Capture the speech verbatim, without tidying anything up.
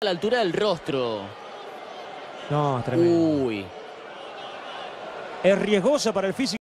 la altura del rostro. No, tremendo. Uy. Es riesgosa para el físico.